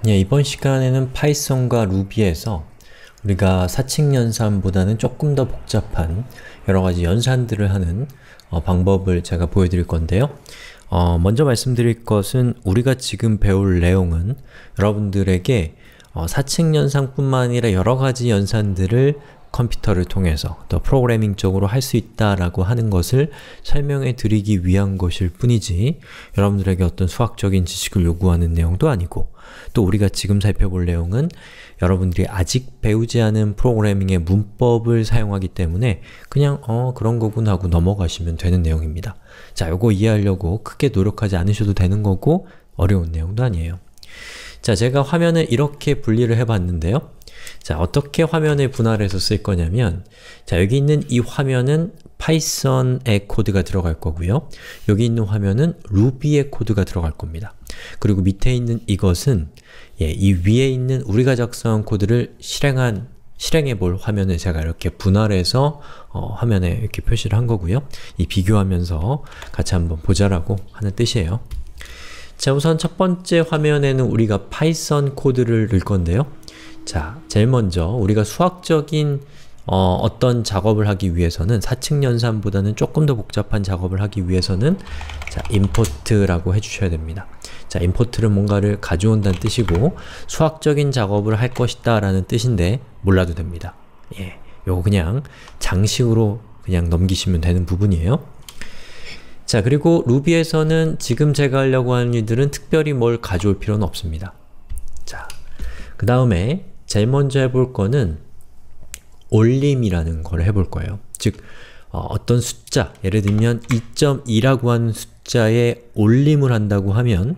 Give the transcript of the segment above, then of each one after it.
예, 이번 시간에는 파이썬과 루비에서 우리가 사칙 연산보다는 조금 더 복잡한 여러가지 연산들을 하는 방법을 제가 보여드릴 건데요. 먼저 말씀드릴 것은 우리가 지금 배울 내용은 여러분들에게 사칙 연산뿐만 아니라 여러가지 연산들을 컴퓨터를 통해서 더 프로그래밍적으로 할 수 있다라고 하는 것을 설명해 드리기 위한 것일 뿐이지 여러분들에게 어떤 수학적인 지식을 요구하는 내용도 아니고 또 우리가 지금 살펴볼 내용은 여러분들이 아직 배우지 않은 프로그래밍의 문법을 사용하기 때문에 그냥 그런 거구나 하고 넘어가시면 되는 내용입니다. 자, 요거 이해하려고 크게 노력하지 않으셔도 되는 거고 어려운 내용도 아니에요. 자, 제가 화면을 이렇게 분리를 해봤는데요. 자, 어떻게 화면을 분할해서 쓸 거냐면 자, 여기 있는 이 화면은 파이썬의 코드가 들어갈 거고요. 여기 있는 화면은 루비의 코드가 들어갈 겁니다. 그리고 밑에 있는 이것은 이 위에 있는 우리가 작성한 코드를 실행해 볼 화면을 제가 이렇게 분할해서 화면에 이렇게 표시를 한 거고요. 이 비교하면서 같이 한번 보자라고 하는 뜻이에요. 자, 우선 첫 번째 화면에는 우리가 파이썬 코드를 넣을 건데요. 자, 제일 먼저 우리가 수학적인 어떤 작업을 하기 위해서는 사칙 연산보다는 조금 더 복잡한 작업을 하기 위해서는 자, import라고 해주셔야 됩니다. 자, import는 뭔가를 가져온다는 뜻이고 수학적인 작업을 할 것이다 라는 뜻인데 몰라도 됩니다. 예, 요거 그냥 장식으로 그냥 넘기시면 되는 부분이에요. 자, 그리고 루비에서는 지금 제가 하려고 하는 일들은 특별히 뭘 가져올 필요는 없습니다. 자, 그 다음에 제일 먼저 해볼 거는 올림이라는 걸 해볼 거예요. 즉, 어떤 숫자, 예를 들면 2.2라고 하는 숫자에 올림을 한다고 하면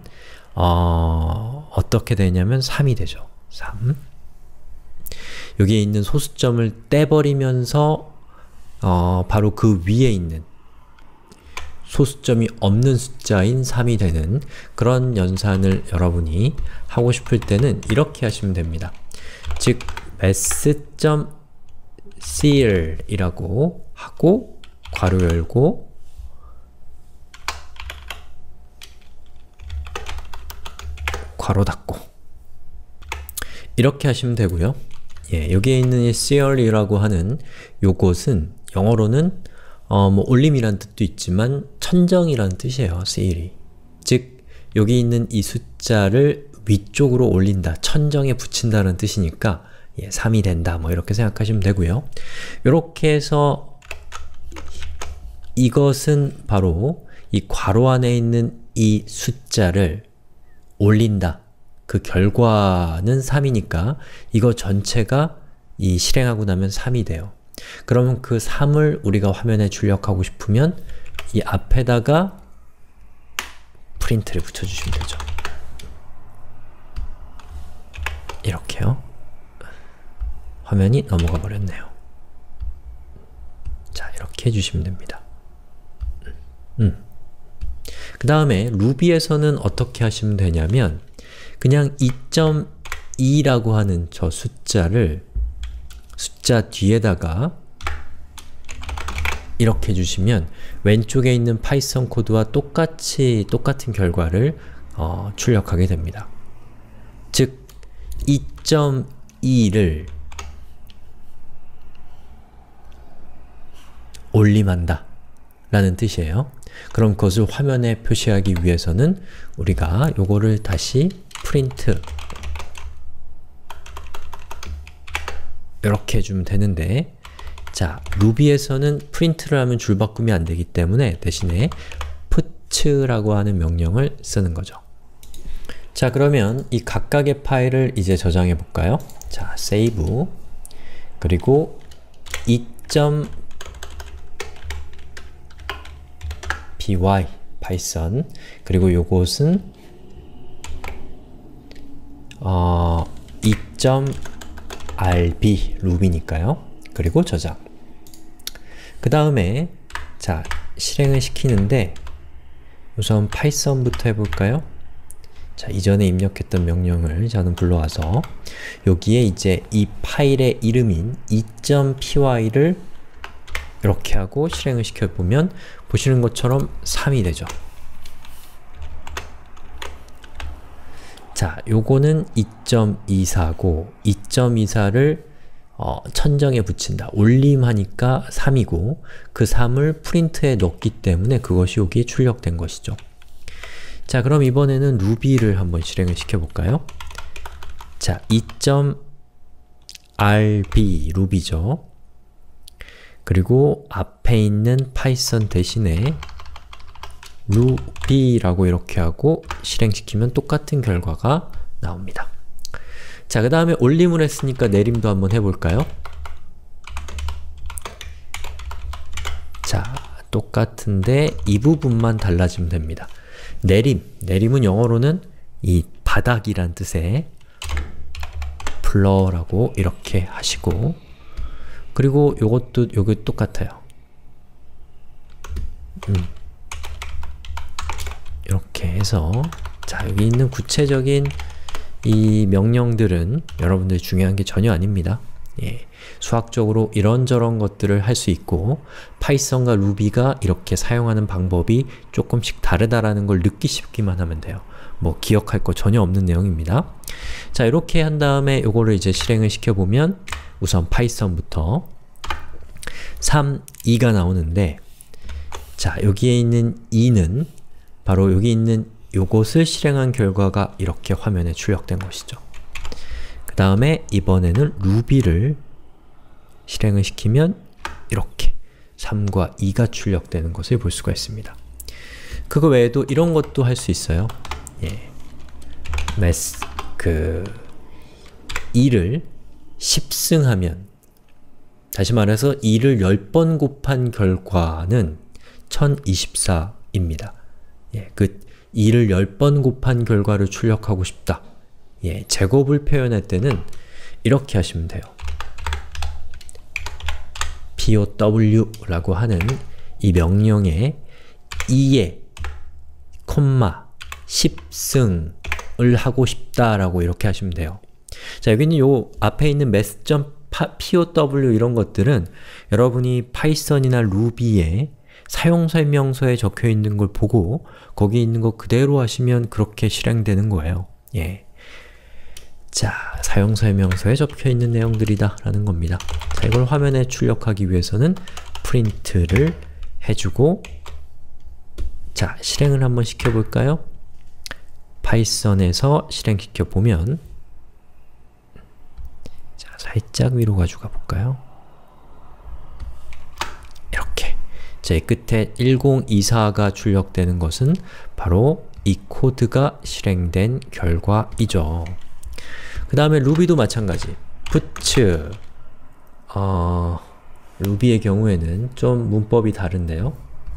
어떻게 되냐면 3이 되죠. 3. 여기에 있는 소수점을 떼버리면서 바로 그 위에 있는 소수점이 없는 숫자인 3이 되는 그런 연산을 여러분이 하고 싶을 때는 이렇게 하시면 됩니다. 즉, math.cl 이라고 하고 괄호 열고 괄호 닫고 이렇게 하시면 되고요. 예, 여기에 있는 이 cl이라고 하는 요것은 영어로는 뭐 올림이란 뜻도 있지만 천정이라는 뜻이에요. cl이. 즉, 여기 있는 이 숫자를 위쪽으로 올린다, 천정에 붙인다는 뜻이니까 3이 된다, 뭐 이렇게 생각하시면 되고요. 이렇게 해서 이것은 바로 이 괄호 안에 있는 이 숫자를 올린다. 그 결과는 3이니까 이거 전체가 이 실행하고 나면 3이 돼요. 그러면 그 3을 우리가 화면에 출력하고 싶으면 이 앞에다가 프린트를 붙여주시면 되죠. 이렇게요. 화면이 넘어가 버렸네요. 자, 이렇게 해주시면 됩니다. 그 다음에 루비에서는 어떻게 하시면 되냐면 그냥 2.2라고 하는 저 숫자를 숫자 뒤에다가 이렇게 해주시면 왼쪽에 있는 파이썬 코드와 똑같은 결과를 출력하게 됩니다. 즉, 2.2를 올림한다 라는 뜻이에요. 그럼 그것을 화면에 표시하기 위해서는 우리가 요거를 다시 프린트 이렇게 해주면 되는데 자, 루비에서는 프린트를 하면 줄바꿈이 안 되기 때문에 대신에 put라고 하는 명령을 쓰는 거죠. 자, 그러면 이 각각의 파일을 이제 저장해 볼까요? 자, save 그리고 2.py 파이썬 그리고 요것은 2.rb 루비니까요. 그리고 저장. 그 다음에 자, 실행을 시키는데 우선 파이썬부터 해볼까요? 자, 이전에 입력했던 명령을 저는 불러와서 여기에 이제 이 파일의 이름인 2.py를 이렇게 하고 실행을 시켜보면 보시는 것처럼 3이 되죠. 자, 요거는 2.24고 2.24를 천정에 붙인다. 올림하니까 3이고 그 3을 프린트에 넣기 때문에 그것이 여기에 출력된 것이죠. 자, 그럼 이번에는 루비를 한번 실행을 시켜볼까요? 자, 2.rb 루비죠. 그리고 앞에 있는 파이썬 대신에 루비라고 이렇게 하고 실행시키면 똑같은 결과가 나옵니다. 자, 그 다음에 올림을 했으니까 내림도 한번 해볼까요? 자, 똑같은데 이 부분만 달라지면 됩니다. 내림은 영어로는 이 바닥이란 뜻의 플러라고 이렇게 하시고 그리고 요것도 요게 똑같아요. 이렇게 해서 자, 여기 있는 구체적인 이 명령들은 여러분들 중요한 게 전혀 아닙니다. 예, 수학적으로 이런저런 것들을 할 수 있고 파이썬과 루비가 이렇게 사용하는 방법이 조금씩 다르다라는 걸 느끼시기만 하면 돼요. 뭐 기억할 거 전혀 없는 내용입니다. 자, 이렇게 한 다음에 요거를 이제 실행을 시켜보면 우선 파이썬부터 3, 2가 나오는데 자, 여기에 있는 2는 바로 여기 있는 요것을 실행한 결과가 이렇게 화면에 출력된 것이죠. 그 다음에 이번에는 루비를 실행을 시키면 이렇게 3과 2가 출력되는 것을 볼 수가 있습니다. 그거 외에도 이런 것도 할 수 있어요. 예. 2를 10승하면 다시 말해서 2를 10번 곱한 결과는 1024입니다. 예, 그 2를 10번 곱한 결과를 출력하고 싶다. 예, 제곱을 표현할 때는 이렇게 하시면 돼요. POW라고 하는 이 명령에 2에, 10승을 하고 싶다라고 이렇게 하시면 돼요. 자, 여기는 요 앞에 있는 math.pow 이런 것들은 여러분이 파이썬이나 루비에 사용설명서에 적혀 있는 걸 보고 거기 있는 거 그대로 하시면 그렇게 실행되는 거예요. 예. 자, 사용설명서에 적혀 있는 내용들이다 라는 겁니다. 자, 이걸 화면에 출력하기 위해서는 프린트를 해주고 자, 실행을 한번 시켜볼까요? 파이썬에서 실행시켜보면 자, 살짝 위로 가져가 볼까요? 이렇게 자, 이 끝에 1024가 출력되는 것은 바로 이 코드가 실행된 결과이죠. 그 다음에 루비도 마찬가지. puts 루비의 경우에는 좀 문법이 다른데요.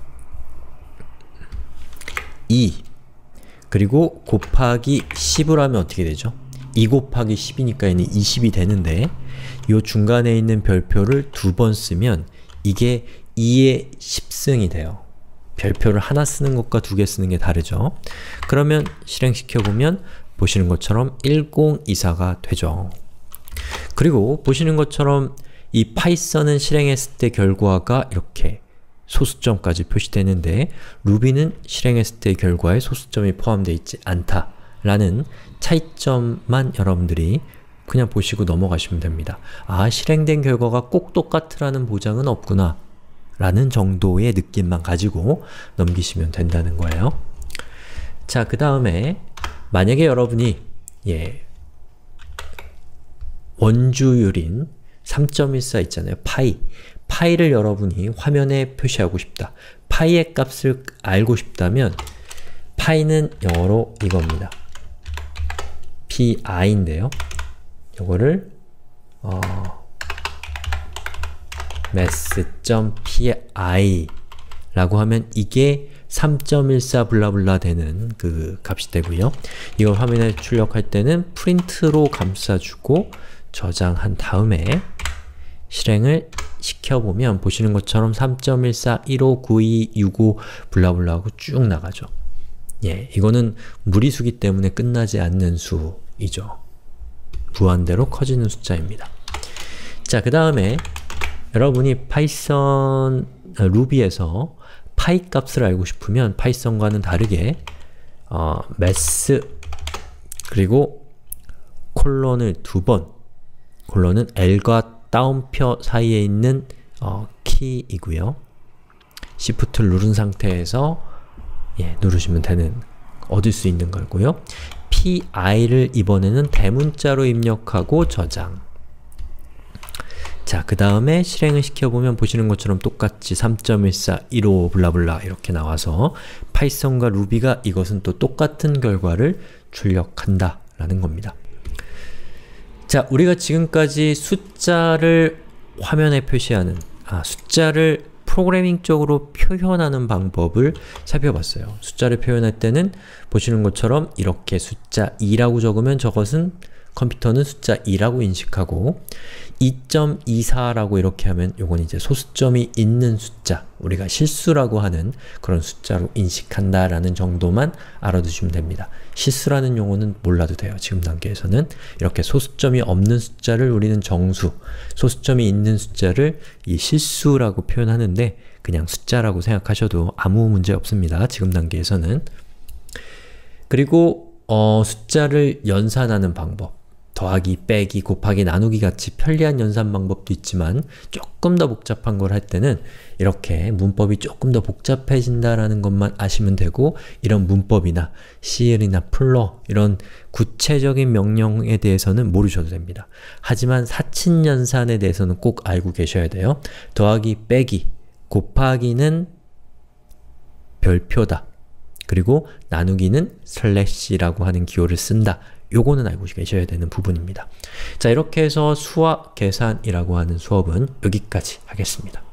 2 그리고 곱하기 10을 하면 어떻게 되죠? 2 곱하기 10이니까 얘는 20이 되는데 이 중간에 있는 별표를 2번 쓰면 이게 2의 10승이 돼요. 별표를 하나 쓰는 것과 2개 쓰는 게 다르죠. 그러면 실행시켜보면 보시는 것처럼 1024가 되죠. 그리고 보시는 것처럼 이 파이썬은 실행했을 때 결과가 이렇게 소수점까지 표시되는데 루비는 실행했을 때 결과에 소수점이 포함되어 있지 않다라는 차이점만 여러분들이 그냥 보시고 넘어가시면 됩니다. 아, 실행된 결과가 꼭 똑같으라는 보장은 없구나 라는 정도의 느낌만 가지고 넘기시면 된다는 거예요. 자, 그 다음에 만약에 여러분이 원주율인 3.14 있잖아요. 파이를 여러분이 화면에 표시하고 싶다. 파이의 값을 알고 싶다면 파이는 영어로 이겁니다. pi인데요. 이거를 math.pi 라고 하면 이게 3.14 블라블라 되는 그 값이 되고요. 이걸 화면에 출력할 때는 프린트로 감싸주고 저장한 다음에 실행을 시켜보면 보시는 것처럼 3.14, 15, 92, 65 블라블라 하고 쭉 나가죠. 예, 이거는 무리수기 때문에 끝나지 않는 수이죠. 무한대로 커지는 숫자입니다. 자, 그 다음에 여러분이 파이썬, 루비에서 파이 값을 알고 싶으면 파이썬과는 다르게 math 그리고 콜론을 2번, 콜론은 L과 따옴표 사이에 있는 키이고요. Shift를 누른 상태에서 누르시면 되는, 얻을 수 있는 거고요. PI를 이번에는 대문자로 입력하고 저장. 자, 그 다음에 실행을 시켜보면 보시는 것처럼 똑같이 3.14, 15, 블라블라 이렇게 나와서 파이썬과 루비가 이것은 또 똑같은 결과를 출력한다 라는 겁니다. 자, 우리가 지금까지 숫자를 화면에 표시하는, 숫자를 프로그래밍적으로 표현하는 방법을 살펴봤어요. 숫자를 표현할 때는 보시는 것처럼 이렇게 숫자 2라고 적으면 저것은 컴퓨터는 숫자 2라고 인식하고 2.24라고 이렇게 하면 요건 이제 소수점이 있는 숫자, 우리가 실수라고 하는 그런 숫자로 인식한다 라는 정도만 알아두시면 됩니다. 실수라는 용어는 몰라도 돼요. 지금 단계에서는 이렇게 소수점이 없는 숫자를 우리는 정수, 소수점이 있는 숫자를 이 실수라고 표현하는데 그냥 숫자라고 생각하셔도 아무 문제 없습니다. 지금 단계에서는. 그리고 숫자를 연산하는 방법, 더하기, 빼기, 곱하기, 나누기 같이 편리한 연산 방법도 있지만 조금 더 복잡한 걸 할 때는 이렇게 문법이 조금 더 복잡해진다라는 것만 아시면 되고 이런 문법이나 CL이나 플러 이런 구체적인 명령에 대해서는 모르셔도 됩니다. 하지만 사친연산에 대해서는 꼭 알고 계셔야 돼요. 더하기, 빼기, 곱하기는 별표다. 그리고 나누기는 슬래시라고 하는 기호를 쓴다. 요거는 알고 계셔야 되는 부분입니다. 자, 이렇게 해서 수학 계산이라고 하는 수업은 여기까지 하겠습니다.